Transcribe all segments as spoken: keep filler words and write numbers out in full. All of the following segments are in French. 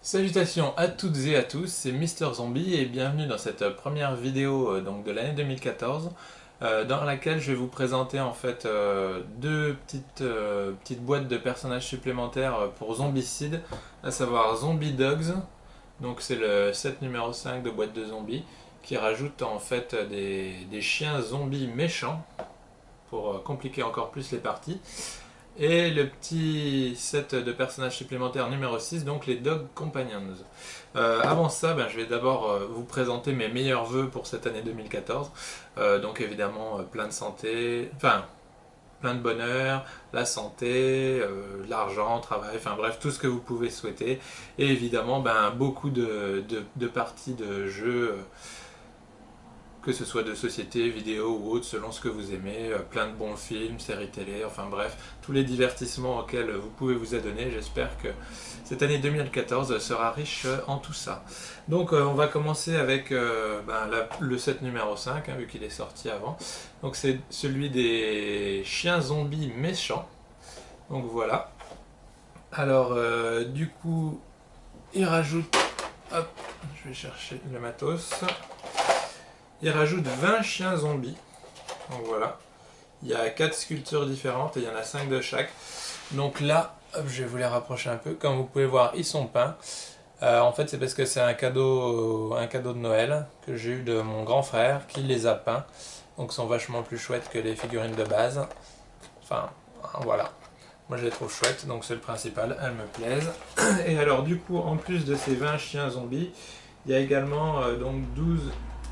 Salutations à toutes et à tous, c'est Mister Zombie et bienvenue dans cette première vidéo euh, donc de l'année deux mille quatorze euh, dans laquelle je vais vous présenter en fait euh, deux petites, euh, petites boîtes de personnages supplémentaires euh, pour Zombicide, à savoir Zombie Dogs, donc c'est le set numéro cinq de boîte de zombies qui rajoute en fait des, des chiens zombies méchants pour euh, compliquer encore plus les parties. Et le petit set de personnages supplémentaires numéro six, donc les Dog Companions. Euh, avant ça, ben, je vais d'abord euh, vous présenter mes meilleurs vœux pour cette année deux mille quatorze. Euh, donc évidemment, euh, plein de santé, enfin, plein de bonheur, la santé, euh, l'argent, travail, enfin bref, tout ce que vous pouvez souhaiter. Et évidemment, ben, beaucoup de, de, de parties de jeux. Euh, que ce soit de société, vidéo ou autre, selon ce que vous aimez, euh, plein de bons films, séries télé, enfin bref, tous les divertissements auxquels vous pouvez vous adonner. J'espère que cette année deux mille quatorze sera riche en tout ça. Donc euh, on va commencer avec euh, ben, la- le set numéro cinq, hein, vu qu'il est sorti avant. Donc c'est celui des chiens zombies méchants. Donc voilà. Alors euh, du coup, il rajoute... Hop, je vais chercher le matos. Il rajoute vingt chiens zombies. Donc voilà. Il y a quatre sculptures différentes et il y en a cinq de chaque. Donc là, hop, je vais vous les rapprocher un peu. Comme vous pouvez voir, ils sont peints. Euh, en fait, c'est parce que c'est un cadeau, un cadeau de Noël que j'ai eu de mon grand frère qui les a peints. Donc ils sont vachement plus chouettes que les figurines de base. Enfin, voilà. Moi je les trouve chouettes, donc c'est le principal, elles me plaisent. Et alors du coup, en plus de ces vingt chiens zombies, il y a également euh, donc douze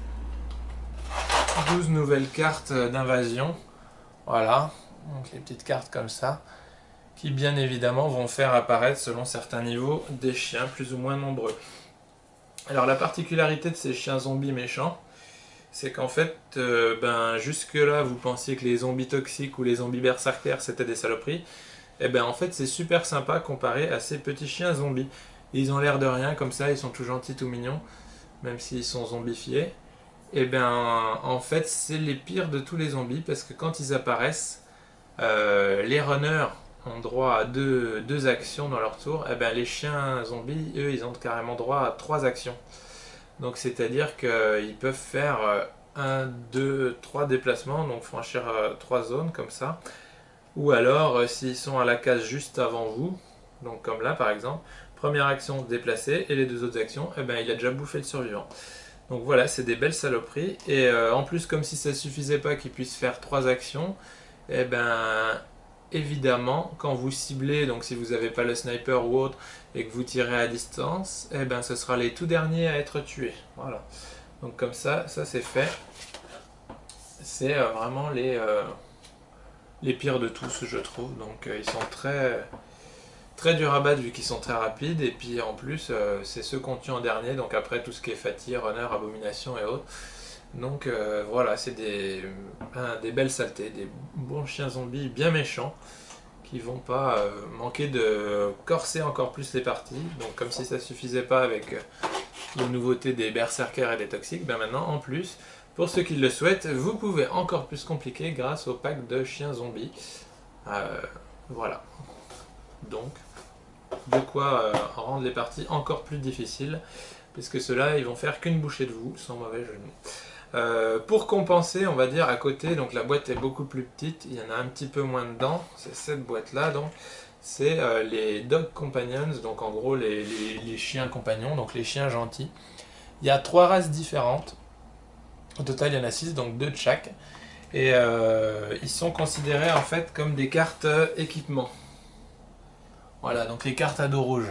douze nouvelles cartes d'invasion. Voilà, donc les petites cartes comme ça, qui bien évidemment vont faire apparaître selon certains niveaux des chiens plus ou moins nombreux. Alors la particularité de ces chiens zombies méchants, c'est qu'en fait, euh, ben, jusque là vous pensiez que les zombies toxiques ou les zombies berserkers c'était des saloperies, et ben en fait c'est super sympa comparé à ces petits chiens zombies. Ils ont l'air de rien comme ça, ils sont tout gentils, tout mignons, même s'ils sont zombifiés. Et bien, en fait, c'est les pires de tous les zombies parce que quand ils apparaissent, euh, les runners ont droit à deux, deux actions dans leur tour. Et bien, les chiens zombies, eux, ils ont carrément droit à trois actions. Donc, c'est-à-dire qu'ils peuvent faire euh, un, deux, trois déplacements, donc franchir euh, trois zones comme ça. Ou alors, euh, s'ils sont à la case juste avant vous, donc comme là par exemple, première action déplacer et les deux autres actions, et ben, il a déjà bouffé le survivant. Donc voilà, c'est des belles saloperies. Et euh, en plus, comme si ça ne suffisait pas qu'ils puissent faire trois actions, et ben évidemment, quand vous ciblez, donc si vous n'avez pas le sniper ou autre, et que vous tirez à distance, et ben ce sera les tout derniers à être tués. Voilà. Donc comme ça, ça c'est fait. C'est euh, vraiment les, euh, les pires de tous, je trouve. Donc euh, ils sont très très dur à battre vu qu'ils sont très rapides et puis en plus euh, c'est ceux qu'on tue en dernier, donc après tout ce qui est fatigue, runner, abomination et autres. Donc euh, voilà, c'est des, hein, des belles saletés, des bons chiens zombies bien méchants qui vont pas euh, manquer de corser encore plus les parties. Donc comme si ça suffisait pas avec euh, les nouveautés des berserkers et des toxiques, ben maintenant en plus, pour ceux qui le souhaitent, vous pouvez encore plus compliquer grâce au pack de chiens zombies. Euh, voilà. Donc de quoi euh, rendre les parties encore plus difficiles, puisque ceux-là, ils vont faire qu'une bouchée de vous, sans mauvais jeu de mots. Euh, pour compenser, on va dire à côté, donc la boîte est beaucoup plus petite, il y en a un petit peu moins dedans, c'est cette boîte-là, donc c'est euh, les Dog Companions, donc en gros les, les, les chiens compagnons, donc les chiens gentils. Il y a trois races différentes, au total il y en a six, donc deux de chaque, et euh, ils sont considérés en fait comme des cartes euh, équipement. Voilà, donc les cartes à dos rouge.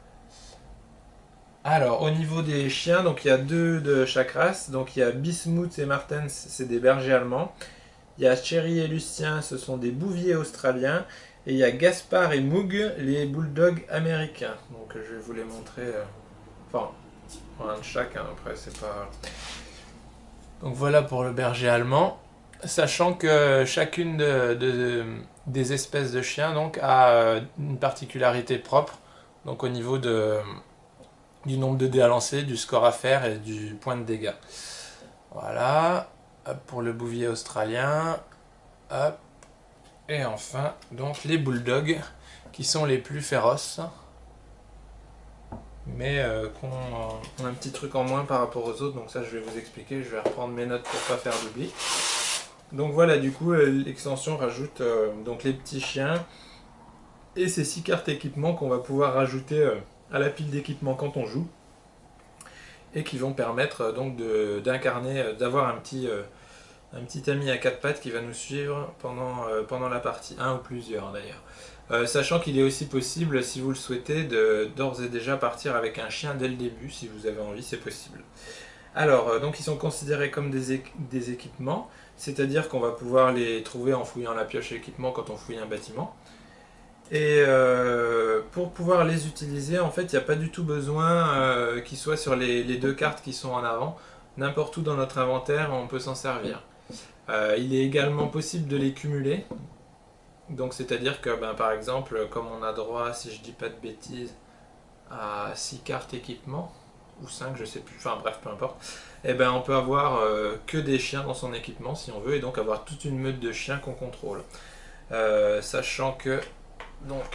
Alors, au niveau des chiens, donc il y a deux de chaque race. Donc il y a Bismuth et Martens, c'est des bergers allemands. Il y a Cherry et Lucien, ce sont des bouviers australiens. Et il y a Gaspard et Moog, les bulldogs américains. Donc je vais vous les montrer. euh, Enfin, un de chaque, hein, après c'est pas... Donc voilà pour le berger allemand. Sachant que chacune de, de- des espèces de chiens donc, a euh, une particularité propre. Donc au niveau de, du nombre de dés à lancer, du score à faire et du point de dégâts. Voilà, hop, pour le bouvier australien, hop, et enfin, donc les bulldogs, qui sont les plus féroces. mais euh, qu'on a un petit truc en moins par rapport aux autres, donc ça je vais vous expliquer, je vais reprendre mes notes pour pas faire d'oubli. Donc voilà, du coup l'extension rajoute euh, donc les petits chiens et ces six cartes équipement qu'on va pouvoir rajouter euh, à la pile d'équipement quand on joue, et qui vont permettre euh, donc d'incarner, euh, d'avoir un petit... Euh, un petit ami à quatre pattes qui va nous suivre pendant, euh, pendant la partie, un ou plusieurs d'ailleurs. Euh, sachant qu'il est aussi possible, si vous le souhaitez, de d'ores et déjà partir avec un chien dès le début, si vous avez envie, c'est possible. Alors, euh, donc ils sont considérés comme des, équ des équipements, c'est-à-dire qu'on va pouvoir les trouver en fouillant la pioche équipement quand on fouille un bâtiment. Et euh, pour pouvoir les utiliser, en fait, il n'y a pas du tout besoin euh, qu'ils soient sur les, les deux cartes qui sont en avant. N'importe où dans notre inventaire, on peut s'en servir. Euh, il est également possible de les cumuler, donc c'est-à-dire que ben, par exemple, comme on a droit, si je dis pas de bêtises, à six cartes équipement, ou cinq, je sais plus, enfin bref, peu importe, et ben on peut avoir euh, que des chiens dans son équipement si on veut, et donc avoir toute une meute de chiens qu'on contrôle. Euh, sachant que, donc,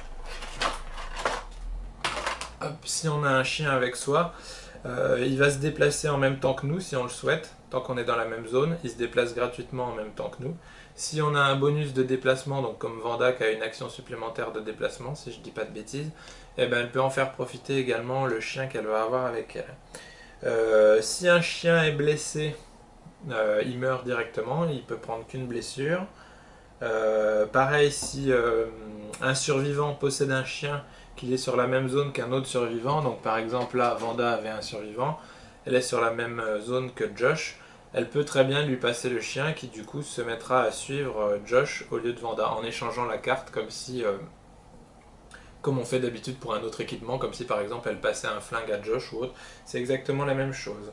hop, si on a un chien avec soi, euh, il va se déplacer en même temps que nous si on le souhaite. Tant qu'on est dans la même zone, il se déplace gratuitement en même temps que nous. Si on a un bonus de déplacement, donc comme Vanda qui a une action supplémentaire de déplacement, si je dis pas de bêtises, eh ben elle peut en faire profiter également le chien qu'elle va avoir avec elle. Euh, si un chien est blessé, euh, il meurt directement, il peut prendre qu'une blessure. Euh, pareil, si euh, un survivant possède un chien, qu'il est sur la même zone qu'un autre survivant, donc par exemple là, Vanda avait un survivant, elle est sur la même zone que Josh, elle peut très bien lui passer le chien qui du coup se mettra à suivre Josh au lieu de Vanda en échangeant la carte comme si, euh, comme on fait d'habitude pour un autre équipement, comme si par exemple elle passait un flingue à Josh ou autre, c'est exactement la même chose.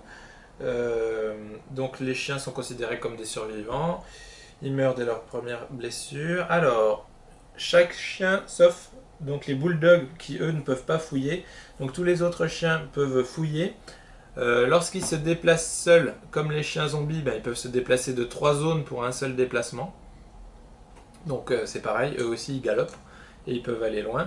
Euh, donc les chiens sont considérés comme des survivants, ils meurent dès leur première blessure. Alors, chaque chien, sauf donc les bulldogs qui eux ne peuvent pas fouiller, donc tous les autres chiens peuvent fouiller. Euh, Lorsqu'ils se déplacent seuls, comme les chiens zombies, ben, ils peuvent se déplacer de trois zones pour un seul déplacement. Donc euh, c'est pareil, eux aussi ils galopent et ils peuvent aller loin.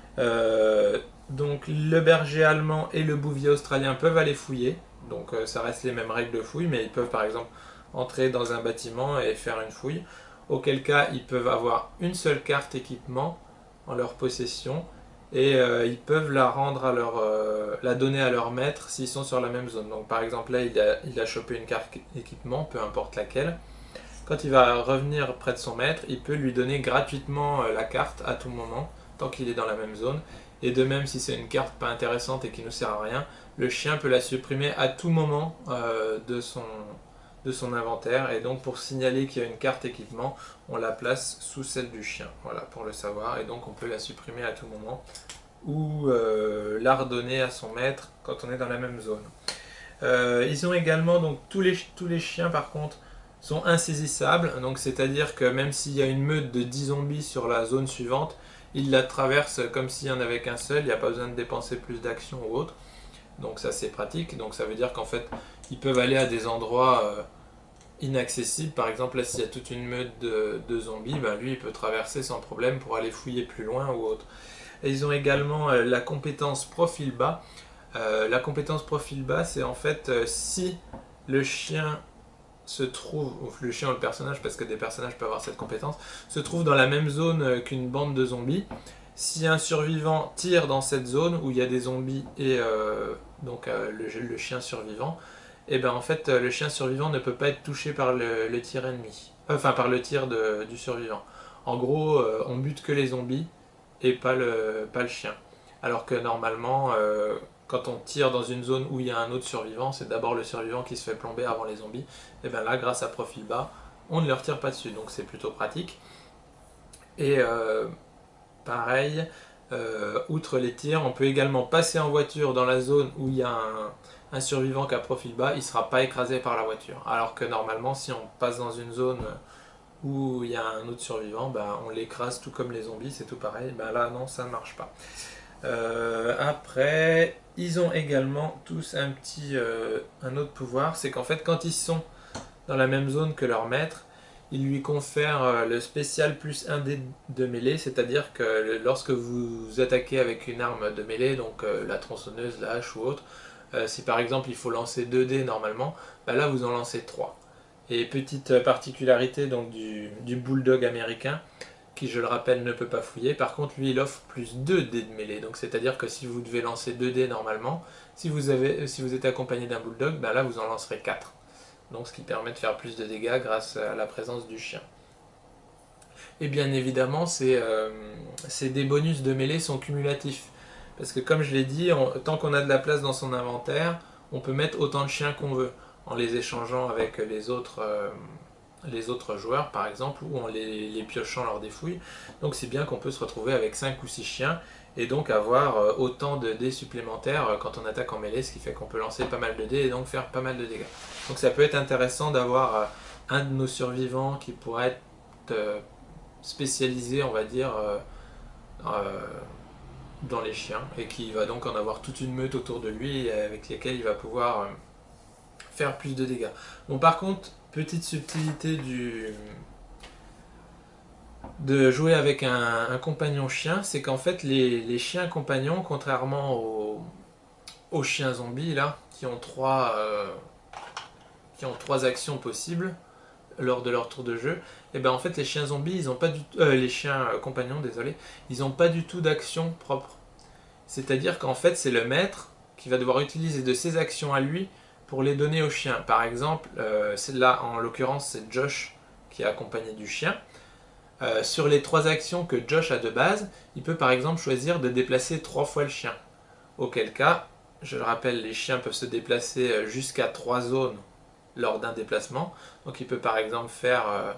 Euh, donc le berger allemand et le bouvier australien peuvent aller fouiller. Donc euh, ça reste les mêmes règles de fouille, mais ils peuvent par exemple entrer dans un bâtiment et faire une fouille. Auquel cas ils peuvent avoir une seule carte équipement en leur possession. Et euh, ils peuvent la rendre à leur, euh, la donner à leur maître s'ils sont sur la même zone. Donc par exemple là il a, il a chopé une carte équipement, peu importe laquelle. Quand il va revenir près de son maître, il peut lui donner gratuitement euh, la carte à tout moment, tant qu'il est dans la même zone. Et de même si c'est une carte pas intéressante et qui ne sert à rien, le chien peut la supprimer à tout moment euh, de son, de son inventaire. Et donc pour signaler qu'il y a une carte équipement, on la place sous celle du chien. Voilà, pour le savoir. Et donc on peut la supprimer à tout moment ou euh, la redonner à son maître quand on est dans la même zone. Euh, ils ont également, donc tous les, tous les chiens par contre, sont insaisissables. Donc c'est-à-dire que même s'il y a une meute de dix zombies sur la zone suivante, ils la traversent comme s'il n'y en avait qu'un seul. Il n'y a pas besoin de dépenser plus d'actions ou autre. Donc ça c'est pratique. Donc ça veut dire qu'en fait, ils peuvent aller à des endroits euh, inaccessible. Par exemple, là, s'il y a toute une meute de, de zombies, ben, lui, il peut traverser sans problème pour aller fouiller plus loin ou autre. Et ils ont également euh, la compétence profil bas. Euh, la compétence profil bas, c'est en fait euh, si le chien se trouve, ou le chien ou le personnage, parce que des personnages peuvent avoir cette compétence, se trouve dans la même zone euh, qu'une bande de zombies. Si un survivant tire dans cette zone où il y a des zombies et euh, donc euh, le, le chien survivant, et ben en fait le chien survivant ne peut pas être touché par le, le tir ennemi, enfin par le tir de, du survivant. En gros, euh, on bute que les zombies et pas le, pas le chien. Alors que normalement, euh, quand on tire dans une zone où il y a un autre survivant, c'est d'abord le survivant qui se fait plomber avant les zombies. Et bien là, grâce à profil bas, on ne leur tire pas dessus, donc c'est plutôt pratique. Et euh, pareil, euh, outre les tirs, on peut également passer en voiture dans la zone où il y a un, un survivant qui a profil bas, il ne sera pas écrasé par la voiture. Alors que normalement, si on passe dans une zone où il y a un autre survivant, ben, on l'écrase tout comme les zombies, c'est tout pareil. Ben là, non, ça ne marche pas. Euh, après, ils ont également tous un petit, euh, un autre pouvoir, c'est qu'en fait, quand ils sont dans la même zone que leur maître, il lui confère euh, le spécial plus un dé de mêlée, c'est-à-dire que lorsque vous attaquez avec une arme de mêlée, donc euh, la tronçonneuse, la hache ou autre, euh, si par exemple il faut lancer deux dés normalement, bah là vous en lancez trois. Et petite particularité donc du, du bulldog américain, qui je le rappelle ne peut pas fouiller, par contre lui il offre plus deux dés de mêlée, donc c'est-à-dire que si vous devez lancer deux dés normalement, si vous, avez, si vous êtes accompagné d'un bulldog, bah là vous en lancerez quatre. Donc ce qui permet de faire plus de dégâts grâce à la présence du chien. Et bien évidemment, ces, euh, ces dés bonus de mêlée sont cumulatifs. Parce que comme je l'ai dit, on, tant qu'on a de la place dans son inventaire, on peut mettre autant de chiens qu'on veut, en les échangeant avec les autres, euh, les autres joueurs par exemple, ou en les, les piochant lors des fouilles. Donc c'est bien qu'on peut se retrouver avec cinq ou six chiens, et donc avoir euh, autant de dés supplémentaires euh, quand on attaque en mêlée, ce qui fait qu'on peut lancer pas mal de dés et donc faire pas mal de dégâts. Donc ça peut être intéressant d'avoir euh, un de nos survivants qui pourrait être euh, spécialisé, on va dire, euh, euh, dans les chiens, et qui va donc en avoir toute une meute autour de lui avec lesquels il va pouvoir euh, faire plus de dégâts. Bon, par contre, petite subtilité du de jouer avec un, un compagnon chien, c'est qu'en fait les, les chiens compagnons, contrairement aux, aux chiens zombies là, qui ont trois euh, qui ont trois actions possibles lors de leur tour de jeu, et ben en fait les chiens zombies, ils ont pas du euh, les chiens euh, compagnons, désolé, ils n'ont pas du tout d'action propre. C'est-à-dire qu'en fait c'est le maître qui va devoir utiliser de ses actions à lui pour les donner au chien. Par exemple, euh, là en l'occurrence c'est Josh qui est accompagné du chien. Euh, sur les trois actions que Josh a de base, il peut par exemple choisir de déplacer trois fois le chien. Auquel cas, je le rappelle, les chiens peuvent se déplacer jusqu'à trois zones lors d'un déplacement. Donc il peut par exemple faire euh,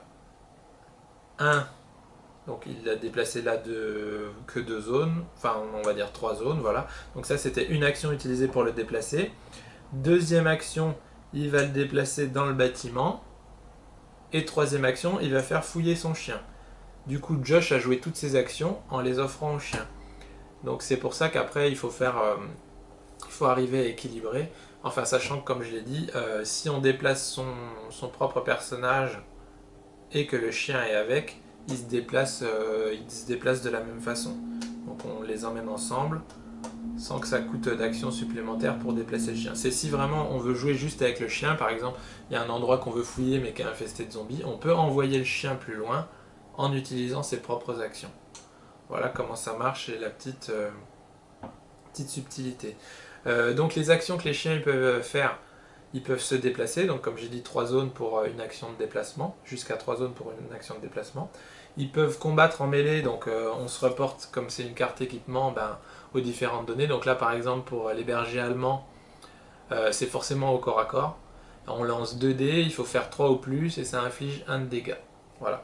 un, donc il a déplacé là de, que deux zones, enfin on va dire trois zones, voilà. Donc ça c'était une action utilisée pour le déplacer. Deuxième action, il va le déplacer dans le bâtiment. Et troisième action, il va faire fouiller son chien. Du coup, Josh a joué toutes ses actions en les offrant au chien. Donc c'est pour ça qu'après, il faut faire, euh, il faut arriver à équilibrer. Enfin, sachant que, comme je l'ai dit, euh, si on déplace son, son propre personnage et que le chien est avec, il se déplace, euh, il se déplace de la même façon. Donc on les emmène ensemble, sans que ça coûte d'action supplémentaire pour déplacer le chien. C'est si vraiment on veut jouer juste avec le chien, par exemple, il y a un endroit qu'on veut fouiller mais qui est infesté de zombies, on peut envoyer le chien plus loin en utilisant ses propres actions. Voilà comment ça marche et la petite, euh, petite subtilité. Euh, donc les actions que les chiens ils peuvent faire, ils peuvent se déplacer, donc comme j'ai dit, trois zones pour une action de déplacement, jusqu'à trois zones pour une action de déplacement. Ils peuvent combattre en mêlée, donc euh, on se reporte, comme c'est une carte équipement, ben, aux différentes données. Donc là par exemple pour les bergers allemands, euh, c'est forcément au corps à corps. On lance deux dés, il faut faire trois ou plus et ça inflige un de dégâts. Voilà.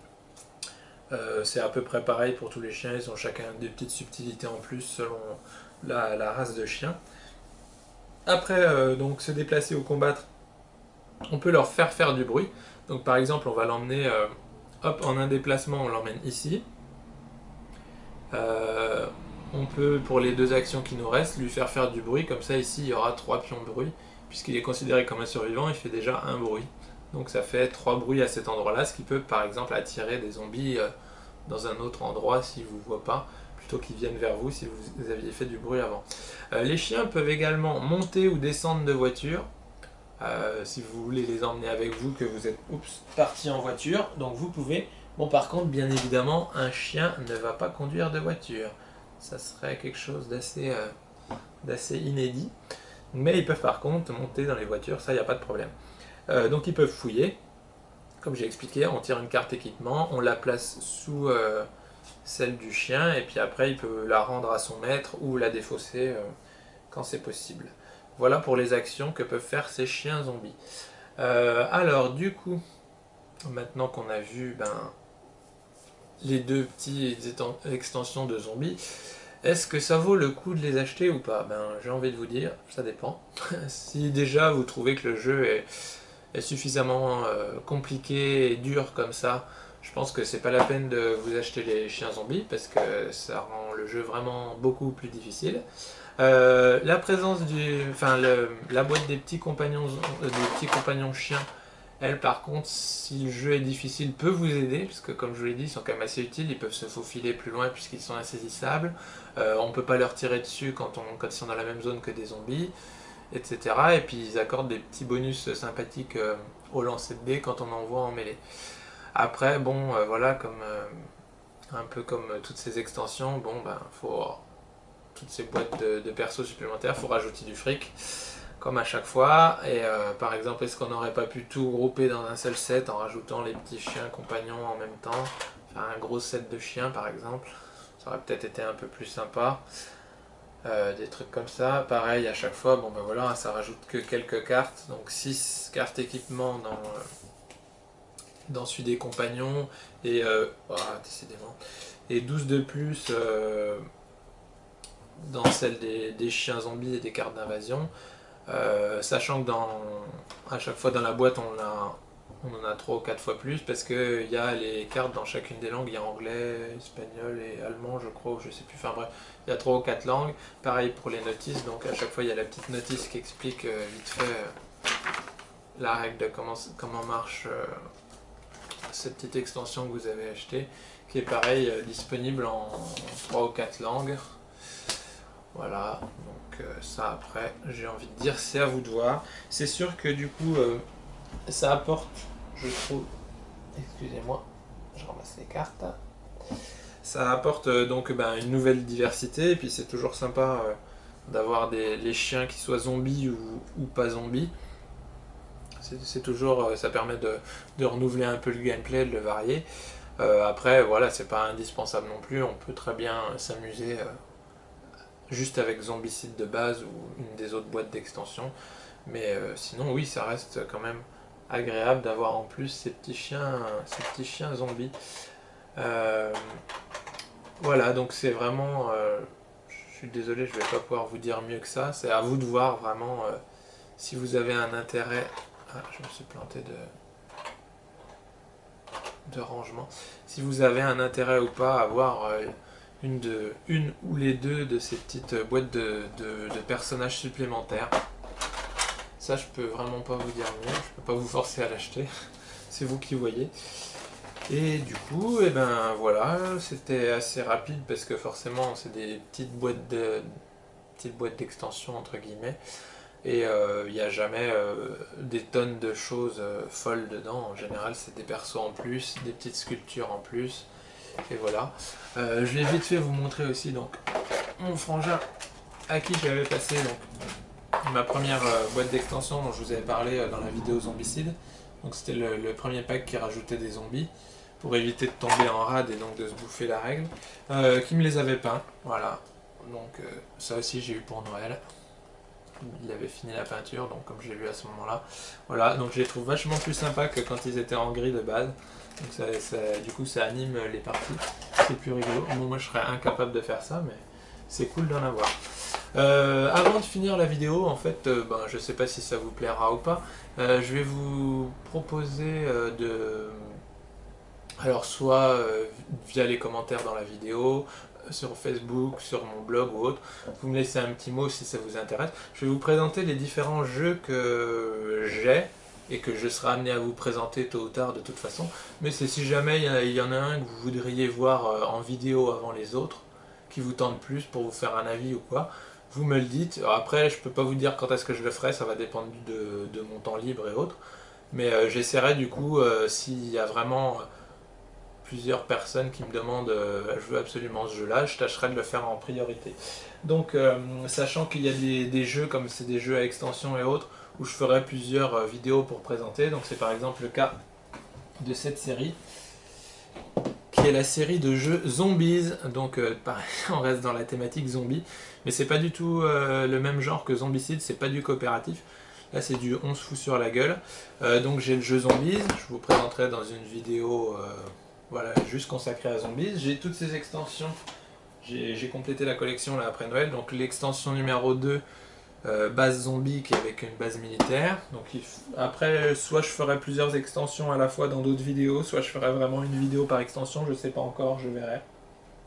Euh, c'est à peu près pareil pour tous les chiens, ils ont chacun des petites subtilités en plus selon la, la race de chien. Après, euh, donc se déplacer ou combattre, on peut leur faire faire du bruit. Donc par exemple, on va l'emmener, euh, hop, en un déplacement, on l'emmène ici. Euh, on peut, pour les deux actions qui nous restent, lui faire faire du bruit. Comme ça, ici, il y aura trois pions de bruit. Puisqu'il est considéré comme un survivant, il fait déjà un bruit. Donc ça fait trois bruits à cet endroit-là, ce qui peut par exemple attirer des zombies euh, dans un autre endroit s'ils ne vous voient pas, plutôt qu'ils viennent vers vous si vous aviez fait du bruit avant. Euh, les chiens peuvent également monter ou descendre de voiture, euh, si vous voulez les emmener avec vous, que vous êtes oups, parti en voiture, donc vous pouvez. Bon, par contre, bien évidemment, un chien ne va pas conduire de voiture. Ça serait quelque chose d'assez euh, d'assez inédit. Mais ils peuvent par contre monter dans les voitures, ça, il n'y a pas de problème. Euh, donc ils peuvent fouiller. Comme j'ai expliqué, on tire une carte équipement, on la place sous euh, celle du chien, et puis après il peut la rendre à son maître ou la défausser euh, quand c'est possible. Voilà pour les actions que peuvent faire ces chiens zombies. Euh, alors du coup, maintenant qu'on a vu ben, les deux petites extensions de zombies, est-ce que ça vaut le coup de les acheter ou pas? Ben, j'ai envie de vous dire, ça dépend. Si déjà vous trouvez que le jeu est, est suffisamment euh, compliqué et dur comme ça, je pense que c'est pas la peine de vous acheter les chiens zombies parce que ça rend le jeu vraiment beaucoup plus difficile. Euh, la présence du, enfin le, la boîte des petits compagnons, euh, des petits compagnons chiens Elle par contre, si le jeu est difficile, peut vous aider, parce que comme je vous l'ai dit, ils sont quand même assez utiles, ils peuvent se faufiler plus loin puisqu'ils sont insaisissables. Euh, on ne peut pas leur tirer dessus quand, on, quand ils sont dans la même zone que des zombies, et cetera. Et puis ils accordent des petits bonus sympathiques euh, au lancer de dés quand on envoie en mêlée. Après, bon, euh, voilà, comme euh, un peu comme toutes ces extensions, bon, ben, faut toutes ces boîtes de, de persos supplémentaires, faut rajouter du fric, comme à chaque fois. Et euh, par exemple, est-ce qu'on n'aurait pas pu tout grouper dans un seul set en rajoutant les petits chiens compagnons en même temps, enfin un gros set de chiens par exemple, ça aurait peut-être été un peu plus sympa. Euh, des trucs comme ça, pareil à chaque fois, bon ben voilà, ça rajoute que quelques cartes, donc six cartes équipement dans, euh, dans celui des compagnons, et euh, oh, décidément, et douze de plus euh, dans celle des, des chiens zombies et des cartes d'invasion, euh, sachant que dans, à chaque fois dans la boîte on a on en a trois ou quatre fois plus parce qu'il y a les cartes dans chacune des langues, il y a anglais, espagnol et allemand je crois, ou je sais plus, enfin bref, il y a trois ou quatre langues, pareil pour les notices, donc à chaque fois il y a la petite notice qui explique euh, vite fait euh, la règle de comment, comment marche euh, cette petite extension que vous avez achetée, qui est pareil, euh, disponible en trois ou quatre langues. Voilà, donc euh, ça après, j'ai envie de dire, c'est à vous de voir. C'est sûr que du coup, euh, ça apporte, je trouve, excusez-moi, je ramasse les cartes. Ça apporte euh, donc ben, une nouvelle diversité, et puis c'est toujours sympa euh, d'avoir des les chiens qui soient zombies ou, ou pas zombies. C'est toujours, euh, ça permet de, de renouveler un peu le gameplay, de le varier. Euh, après, voilà, c'est pas indispensable non plus, on peut très bien s'amuser euh, juste avec Zombicide de base ou une des autres boîtes d'extension. Mais euh, sinon, oui, ça reste quand même agréable d'avoir en plus ces petits chiens, ces petits chiens zombies. Euh, voilà, donc c'est vraiment... Euh, je suis désolé, je vais pas pouvoir vous dire mieux que ça. C'est à vous de voir vraiment euh, si vous avez un intérêt... Ah, je me suis planté de... de rangement. Si vous avez un intérêt ou pas à avoir euh, une, de, une ou les deux de ces petites boîtes de, de, de personnages supplémentaires. Ça, je peux vraiment pas vous dire mieux, je peux pas vous forcer à l'acheter, c'est vous qui voyez. Et du coup, et eh ben voilà, c'était assez rapide parce que forcément, c'est des petites boîtes de petites boîtes d'extension entre guillemets. Et il euh, n'y a jamais euh, des tonnes de choses euh, folles dedans. En général, c'est des persos en plus, des petites sculptures en plus. Et voilà. Euh, je vais vite fait vous montrer aussi donc mon frangin à qui j'avais passé donc ma première euh, boîte d'extension dont je vous avais parlé euh, dans la vidéo Zombicide. Donc c'était le, le premier pack qui rajoutait des zombies pour éviter de tomber en rade et donc de se bouffer la règle. Euh, qui me les avait peints. Voilà. Donc euh, ça aussi j'ai eu pour Noël. Il avait fini la peinture, donc comme j'ai lu à ce moment-là. Voilà, donc je les trouve vachement plus sympas que quand ils étaient en gris de base. Donc ça, ça, du coup ça anime les parties, c'est plus rigolo. Bon, moi je serais incapable de faire ça, mais c'est cool d'en avoir. Euh, avant de finir la vidéo, en fait, euh, ben, je sais pas si ça vous plaira ou pas, euh, je vais vous proposer euh, de... Alors soit euh, via les commentaires dans la vidéo, sur Facebook, sur mon blog ou autre, vous me laissez un petit mot si ça vous intéresse. Je vais vous présenter les différents jeux que j'ai et que je serai amené à vous présenter tôt ou tard de toute façon. Mais c'est si jamais il y en a un que vous voudriez voir en vidéo avant les autres, qui vous tente plus pour vous faire un avis ou quoi, vous me le dites. Alors après, je peux pas vous dire quand est-ce que je le ferai, ça va dépendre de, de mon temps libre et autres. Mais euh, j'essaierai du coup, euh, s'il y a vraiment plusieurs personnes qui me demandent euh, je veux absolument ce jeu là, je tâcherai de le faire en priorité. Donc euh, sachant qu'il y a des, des jeux comme c'est des jeux à extension et autres où je ferai plusieurs euh, vidéos pour présenter, donc c'est par exemple le cas de cette série qui est la série de jeux Zombies, donc euh, pareil on reste dans la thématique zombie, mais c'est pas du tout euh, le même genre que Zombicide, c'est pas du coopératif. Là c'est du on se fout sur la gueule. Euh, donc j'ai le jeu Zombies, je vous présenterai dans une vidéo euh, voilà, juste consacrée à Zombies. J'ai toutes ces extensions, j'ai complété la collection là après Noël, donc l'extension numéro deux, euh, base zombie qui est avec une base militaire. Donc il après soit je ferai plusieurs extensions à la fois dans d'autres vidéos, soit je ferai vraiment une vidéo par extension, je sais pas encore, je verrai.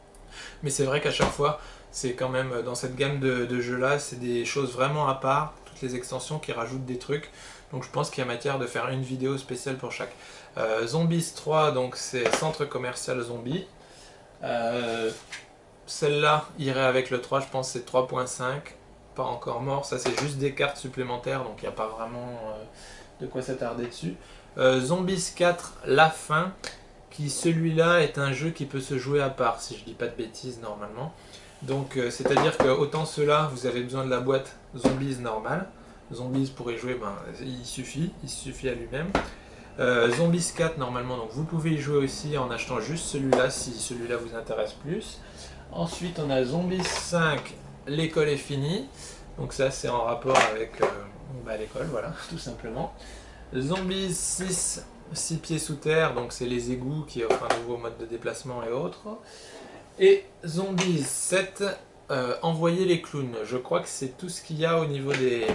Mais c'est vrai qu'à chaque fois, c'est quand même dans cette gamme de, de jeux là, c'est des choses vraiment à part, toutes les extensions qui rajoutent des trucs. Donc je pense qu'il y a matière de faire une vidéo spéciale pour chaque. Euh, Zombies trois, donc c'est Centre Commercial Zombie. Euh, Celle-là irait avec le trois, je pense c'est trois point cinq. Pas encore mort, ça c'est juste des cartes supplémentaires, donc il n'y a pas vraiment euh, de quoi s'attarder dessus. Euh, Zombies quatre, La Fin, qui celui-là est un jeu qui peut se jouer à part, si je dis pas de bêtises normalement. Donc euh, c'est-à-dire que autant ceux-là, vous avez besoin de la boîte Zombies normale. Zombies pour y jouer, ben, il suffit, il suffit à lui-même. Euh, Zombies quatre normalement, donc vous pouvez y jouer aussi en achetant juste celui-là si celui-là vous intéresse plus. Ensuite on a Zombies cinq, L'école est finie. Donc ça c'est en rapport avec euh, bah, l'école, voilà, tout simplement. Zombies six, six pieds sous terre, donc c'est les égouts qui offrent un nouveau mode de déplacement et autres. Et Zombies sept, euh, Envoyer les clowns. Je crois que c'est tout ce qu'il y a au niveau des,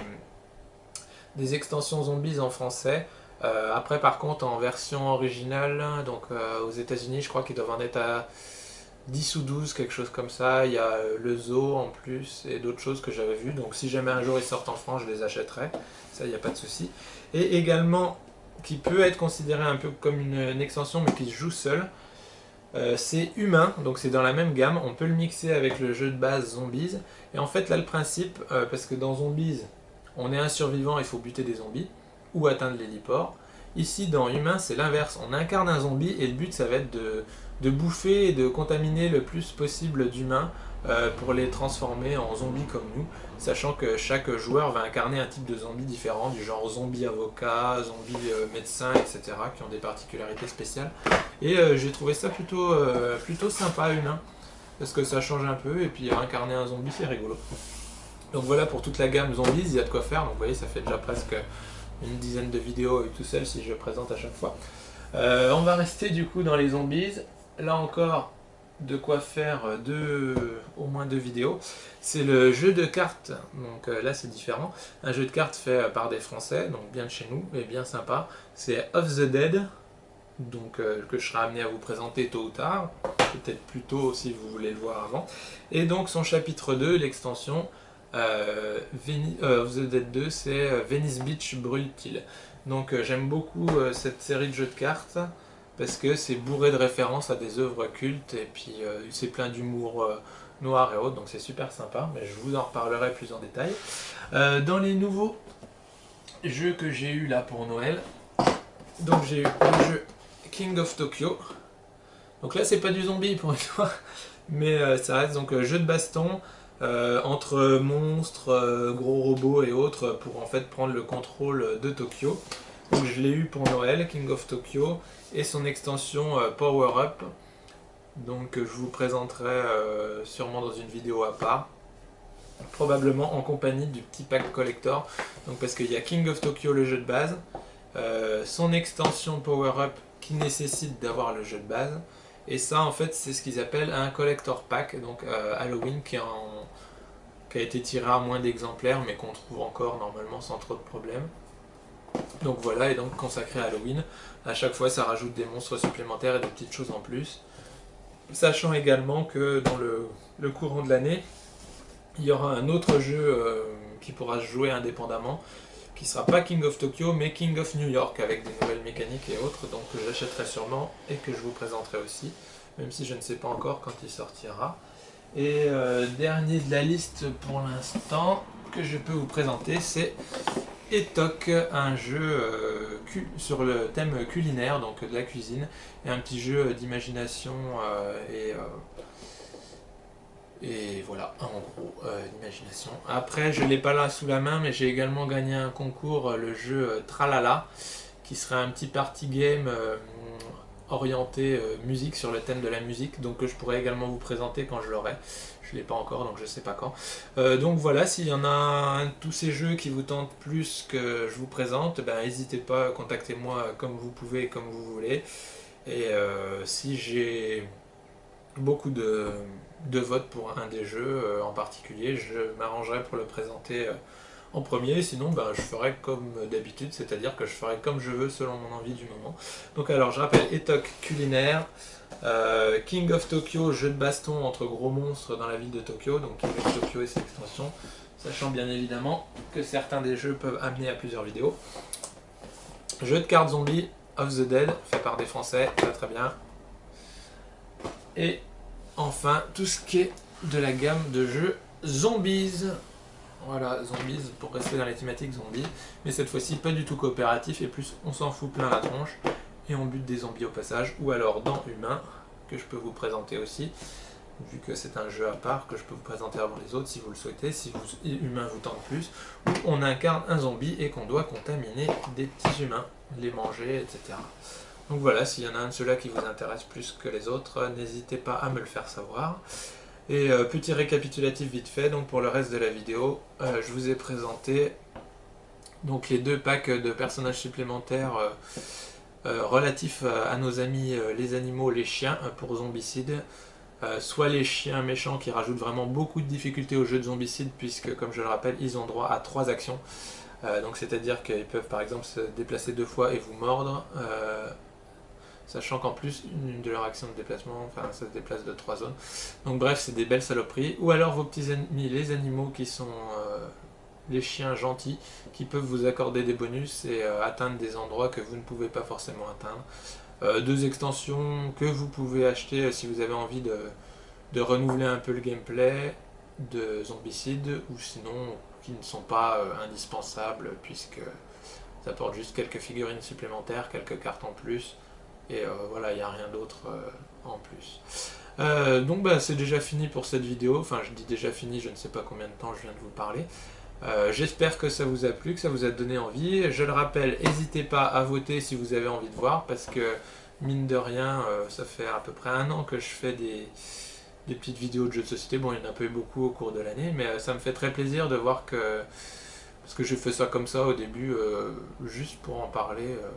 des extensions Zombies en français. Euh, après par contre en version originale, donc euh, aux États-Unis je crois qu'ils doivent en être à dix ou douze, quelque chose comme ça. Il y a le zoo en plus et d'autres choses que j'avais vues. Donc si jamais un jour ils sortent en France, je les achèterai. Ça, il n'y a pas de souci. Et également, qui peut être considéré un peu comme une, une extension, mais qui se joue seul, euh, c'est Humain. Donc c'est dans la même gamme. On peut le mixer avec le jeu de base Zombies. Et en fait, là, le principe, euh, parce que dans Zombies, on est un survivant, il faut buter des zombies ou atteindre l'héliport. Ici, dans Humain, c'est l'inverse. On incarne un zombie et le but, ça va être de, de bouffer et de contaminer le plus possible d'humains euh, pour les transformer en zombies comme nous, sachant que chaque joueur va incarner un type de zombie différent, du genre zombie avocat, zombie euh, médecin, et cetera, qui ont des particularités spéciales. Et euh, j'ai trouvé ça plutôt, euh, plutôt sympa, Humain, parce que ça change un peu, et puis incarner un zombie, c'est rigolo. Donc voilà pour toute la gamme zombies, il y a de quoi faire, donc vous voyez, ça fait déjà presque une dizaine de vidéos tout seul si je présente à chaque fois. Euh, on va rester du coup dans les zombies. Là encore, de quoi faire deux, au moins deux vidéos. C'est le jeu de cartes, donc euh, là c'est différent. Un jeu de cartes fait par des Français, donc bien de chez nous, et bien sympa. C'est Of the Dead, donc euh, que je serai amené à vous présenter tôt ou tard, peut-être plus tôt si vous voulez le voir avant. Et donc son chapitre deux, l'extension, Euh, euh, Of the Dead deux, c'est euh, Venice Beach Brûle-t-il. Donc euh, j'aime beaucoup euh, cette série de jeux de cartes parce que c'est bourré de références à des œuvres cultes et puis euh, c'est plein d'humour euh, noir et autres, donc c'est super sympa, mais je vous en reparlerai plus en détail. Euh, dans les nouveaux jeux que j'ai eu là pour Noël, donc j'ai eu le jeu King of Tokyo. Donc là c'est pas du zombie pour une fois, mais euh, ça reste donc euh, jeu de baston. Euh, entre monstres, euh, gros robots et autres pour en fait prendre le contrôle de Tokyo. Donc je l'ai eu pour Noël, King of Tokyo, et son extension euh, Power Up. Donc je vous présenterai euh, sûrement dans une vidéo à part, probablement en compagnie du petit pack collector. Donc parce qu'il y a King of Tokyo, le jeu de base, euh, son extension Power Up qui nécessite d'avoir le jeu de base. Et ça, en fait, c'est ce qu'ils appellent un collector pack, donc euh, Halloween, qui, en, qui a été tiré à moins d'exemplaires, mais qu'on trouve encore normalement sans trop de problèmes. Donc voilà, et donc consacré à Halloween. À chaque fois, ça rajoute des monstres supplémentaires et des petites choses en plus. Sachant également que dans le, le courant de l'année, il y aura un autre jeu euh, qui pourra se jouer indépendamment, qui sera pas King of Tokyo, mais King of New York, avec des nouvelles mécaniques et autres, donc que j'achèterai sûrement et que je vous présenterai aussi, même si je ne sais pas encore quand il sortira. Et euh, dernier de la liste pour l'instant que je peux vous présenter, c'est Etok, un jeu euh, sur le thème culinaire, donc de la cuisine, et un petit jeu d'imagination euh, et... Euh, Et voilà, en gros, euh, l'imagination. Après, je ne l'ai pas là sous la main, mais j'ai également gagné un concours, euh, le jeu euh, Tralala, qui serait un petit party game euh, orienté euh, musique, sur le thème de la musique, donc que je pourrais également vous présenter quand je l'aurai. Je ne l'ai pas encore, donc je ne sais pas quand. Euh, donc voilà, s'il y en a un de tous ces jeux qui vous tentent plus que je vous présente, ben, n'hésitez pas, contactez-moi comme vous pouvez et comme vous voulez. Et euh, si j'ai beaucoup de... de votes pour un des jeux euh, en particulier, je m'arrangerai pour le présenter euh, en premier, sinon ben, je ferai comme d'habitude, c'est-à-dire que je ferai comme je veux selon mon envie du moment. Donc alors je rappelle, Etok culinaire, euh, King of Tokyo, jeu de baston entre gros monstres dans la ville de Tokyo, donc King of Tokyo et ses extensions, sachant bien évidemment que certains des jeux peuvent amener à plusieurs vidéos. Jeu de cartes Zombie of the Dead, fait par des Français, très très bien. Et enfin, tout ce qui est de la gamme de jeux Zombies. Voilà, Zombies, pour rester dans les thématiques zombies, mais cette fois-ci pas du tout coopératif, et plus on s'en fout plein la tronche, et on bute des zombies au passage, ou alors dans Humain, que je peux vous présenter aussi, vu que c'est un jeu à part, que je peux vous présenter avant les autres si vous le souhaitez, si vous, Humain vous tente plus, où on incarne un zombie et qu'on doit contaminer des petits humains, les manger, et cetera. Donc voilà, s'il y en a un de ceux-là qui vous intéresse plus que les autres, n'hésitez pas à me le faire savoir. Et euh, petit récapitulatif vite fait, donc pour le reste de la vidéo, euh, je vous ai présenté donc les deux packs de personnages supplémentaires euh, euh, relatifs à nos amis euh, les animaux, les chiens, euh, pour Zombicide. Euh, soit les chiens méchants qui rajoutent vraiment beaucoup de difficultés au jeu de Zombicide, puisque comme je le rappelle, ils ont droit à trois actions. Euh, donc c'est-à-dire qu'ils peuvent par exemple se déplacer deux fois et vous mordre. Euh, Sachant qu'en plus, une de leurs actions de déplacement, enfin, ça se déplace de trois zones. Donc bref, c'est des belles saloperies. Ou alors vos petits ennemis, les animaux qui sont euh, les chiens gentils, qui peuvent vous accorder des bonus et euh, atteindre des endroits que vous ne pouvez pas forcément atteindre. Euh, deux extensions que vous pouvez acheter euh, si vous avez envie de, de renouveler un peu le gameplay de Zombicide, ou sinon qui ne sont pas euh, indispensables, puisque ça apporte juste quelques figurines supplémentaires, quelques cartes en plus. Et euh, voilà, il n'y a rien d'autre euh, en plus. Euh, donc bah, c'est déjà fini pour cette vidéo. Enfin, je dis déjà fini, je ne sais pas combien de temps je viens de vous parler. Euh, J'espère que ça vous a plu, que ça vous a donné envie. Je le rappelle, n'hésitez pas à voter si vous avez envie de voir, parce que mine de rien, euh, ça fait à peu près un an que je fais des, des petites vidéos de jeux de société. Bon, il y en a pas eu beaucoup au cours de l'année, mais euh, ça me fait très plaisir de voir que... Parce que j'ai fait ça comme ça au début, euh, juste pour en parler... Euh,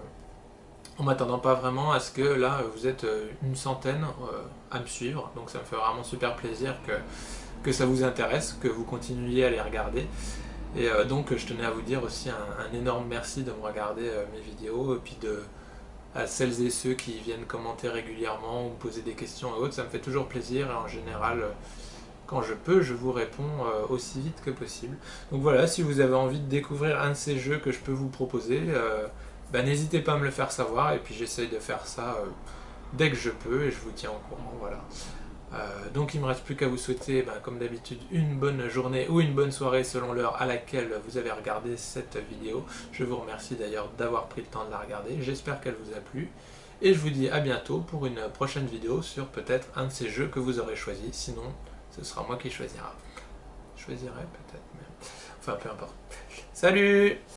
en m'attendant pas vraiment à ce que là vous êtes une centaine à me suivre, donc ça me fait vraiment super plaisir que, que ça vous intéresse, que vous continuiez à les regarder. Et euh, donc je tenais à vous dire aussi un, un énorme merci de me regarder euh, mes vidéos, et puis de, à celles et ceux qui viennent commenter régulièrement ou me poser des questions et autres, ça me fait toujours plaisir, et en général quand je peux je vous réponds euh, aussi vite que possible. Donc voilà, si vous avez envie de découvrir un de ces jeux que je peux vous proposer, euh, ben, n'hésitez pas à me le faire savoir, et puis j'essaye de faire ça euh, dès que je peux, et je vous tiens au courant, voilà. Euh, donc il ne me reste plus qu'à vous souhaiter, ben, comme d'habitude, une bonne journée ou une bonne soirée selon l'heure à laquelle vous avez regardé cette vidéo. Je vous remercie d'ailleurs d'avoir pris le temps de la regarder, j'espère qu'elle vous a plu, et je vous dis à bientôt pour une prochaine vidéo sur peut-être un de ces jeux que vous aurez choisi, sinon ce sera moi qui choisira. Je choisirai peut-être, mais... enfin peu importe. Salut!